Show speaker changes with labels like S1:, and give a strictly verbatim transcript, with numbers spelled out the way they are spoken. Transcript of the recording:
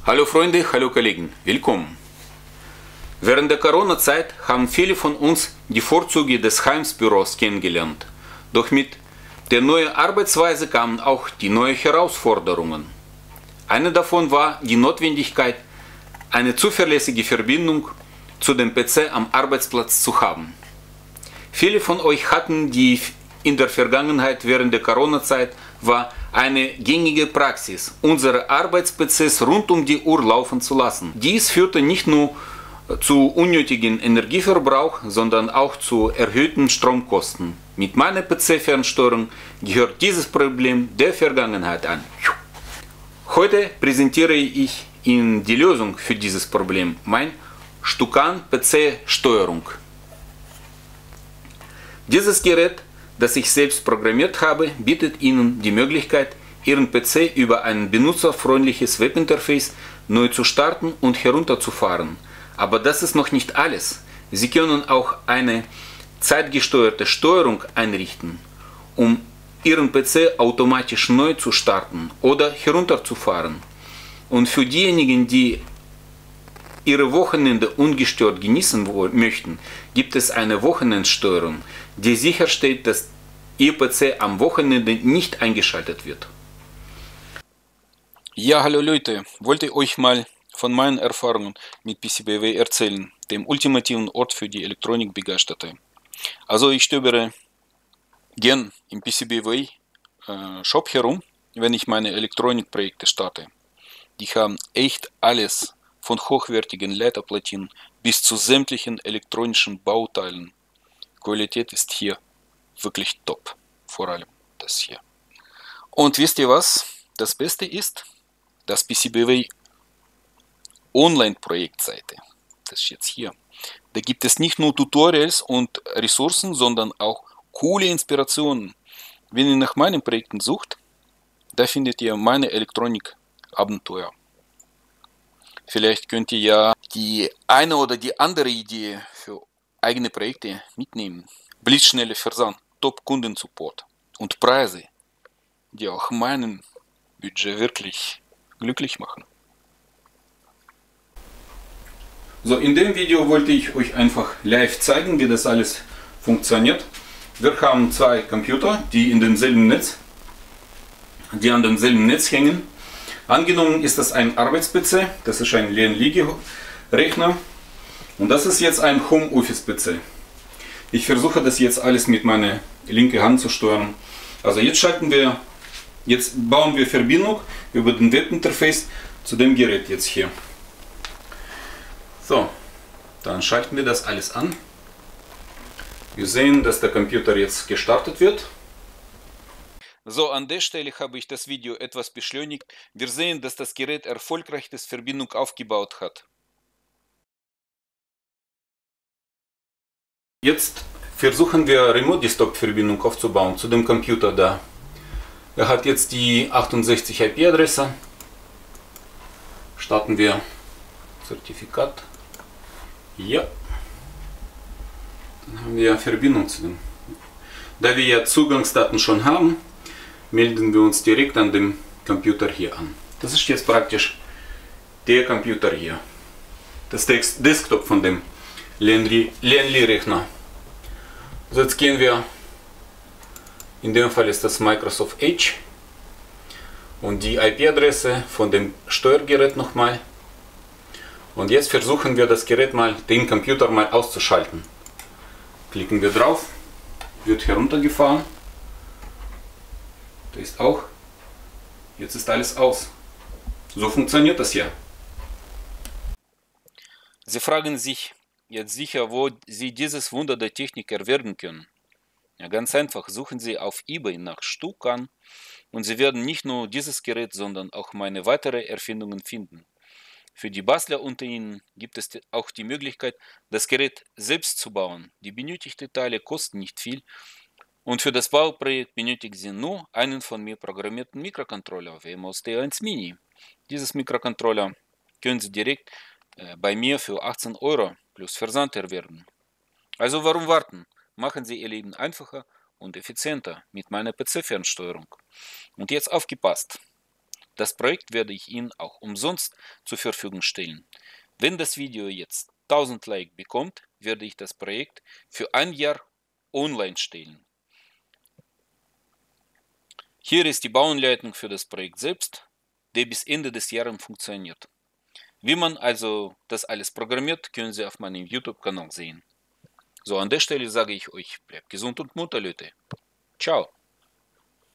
S1: Hallo Freunde, hallo Kollegen, willkommen. Während der Corona-Zeit haben viele von uns die Vorzüge des Heimsbüros kennengelernt. Doch mit der neuen Arbeitsweise kamen auch die neuen Herausforderungen. Eine davon war die Notwendigkeit, eine zuverlässige Verbindung zu dem P C am Arbeitsplatz zu haben. Viele von euch hatten die in der Vergangenheit während der Corona-Zeit war eine gängige Praxis, unsere Arbeits-P Cs rund um die Uhr laufen zu lassen. Dies führte nicht nur zu unnötigen Energieverbrauch, sondern auch zu erhöhten Stromkosten. Mit meiner P C-Fernsteuerung gehört dieses Problem der Vergangenheit an. Heute präsentiere ich Ihnen die Lösung für dieses Problem, mein Stukan P C-Steuerung. Dieses Gerät, das ich selbst programmiert habe, bietet Ihnen die Möglichkeit, Ihren P C über ein benutzerfreundliches Webinterface neu zu starten und herunterzufahren. Aber das ist noch nicht alles. Sie können auch eine zeitgesteuerte Steuerung einrichten, um Ihren P C automatisch neu zu starten oder herunterzufahren. Und für diejenigen, die ihre Wochenende ungestört genießen möchten, gibt es eine Wochenendsteuerung, die sicherstellt, dass Ihr P C am Wochenende nicht eingeschaltet wird. Ja, hallo Leute, wollte euch mal von meinen Erfahrungen mit P C B W erzählen, dem ultimativen Ort für die Elektronikbegeisterten. Also ich stöbere gern im P C B W äh, Shop herum, wenn ich meine Elektronikprojekte starte. Die haben echt alles, von hochwertigen Leiterplatinen bis zu sämtlichen elektronischen Bauteilen. Qualität ist hier wirklich top, vor allem das hier. Und wisst ihr was? Das Beste ist, das P C B W Online-Projektseite, das ist jetzt hier, da gibt es nicht nur Tutorials und Ressourcen, sondern auch coole Inspirationen. Wenn ihr nach meinen Projekten sucht, da findet ihr meine Elektronik-Abenteuer. Vielleicht könnt ihr ja die eine oder die andere Idee für eigene Projekte mitnehmen. Blitzschnelle Versand, Top-Kundensupport und Preise, die auch meinen Budget wirklich glücklich machen. So, in dem Video wollte ich euch einfach live zeigen, wie das alles funktioniert. Wir haben zwei Computer, die in demselben Netz, die an demselben Netz hängen. Angenommen ist das ein Arbeits-P C, das ist ein Lernliege-Rechner und das ist jetzt ein Homeoffice-P C. Ich versuche das jetzt alles mit meiner linken Hand zu steuern. Also jetzt schalten wir, jetzt bauen wir Verbindung über den Webinterface zu dem Gerät jetzt hier. So, dann schalten wir das alles an. Wir sehen, dass der Computer jetzt gestartet wird. So, an der Stelle habe ich das Video etwas beschleunigt. Wir sehen, dass das Gerät erfolgreich die Verbindung aufgebaut hat. Jetzt versuchen wir Remote-Desktop-Verbindung aufzubauen zu dem Computer da. Er hat jetzt die achtundsechzig I P-Adresse. Starten wir Zertifikat. Ja. Dann haben wir Verbindung zu dem. Da wir ja Zugangsdaten schon haben, melden wir uns direkt an dem Computer hier an. Das ist jetzt praktisch der Computer hier. Das Desktop von dem Lernli-Rechner. So, jetzt gehen wir, in dem Fall ist das Microsoft Edge und die I P-Adresse von dem Steuergerät nochmal. Und jetzt versuchen wir das Gerät mal, den Computer mal auszuschalten. Klicken wir drauf, wird heruntergefahren. Da ist auch. Jetzt ist alles aus. So funktioniert das ja. Sie fragen sich jetzt sicher, wo Sie dieses Wunder der Technik erwerben können. Ja, ganz einfach, suchen Sie auf eBay nach Stukan und Sie werden nicht nur dieses Gerät, sondern auch meine weiteren Erfindungen finden. Für die Bastler unter Ihnen gibt es auch die Möglichkeit, das Gerät selbst zu bauen. Die benötigten Teile kosten nicht viel. Und für das Bauprojekt benötigen Sie nur einen von mir programmierten Mikrocontroller, W M O S T eins Mini. Dieses Mikrocontroller können Sie direkt äh, bei mir für achtzehn Euro plus Versand erwerben. Also warum warten? Machen Sie Ihr Leben einfacher und effizienter mit meiner P C-Fernsteuerung. Und jetzt aufgepasst! Das Projekt werde ich Ihnen auch umsonst zur Verfügung stellen. Wenn das Video jetzt tausend Likes bekommt, werde ich das Projekt für ein Jahr online stellen. Hier ist die Bauanleitung für das Projekt selbst, der bis Ende des Jahres funktioniert. Wie man also das alles programmiert, können Sie auf meinem YouTube-Kanal sehen. So, an der Stelle sage ich euch, bleibt gesund und munter, Leute. Ciao.